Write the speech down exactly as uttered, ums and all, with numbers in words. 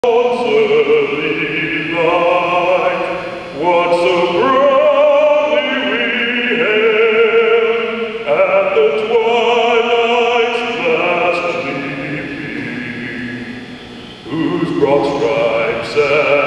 early light, what so proudly we hailed at the twilight's last gleaming, whose broad stripes and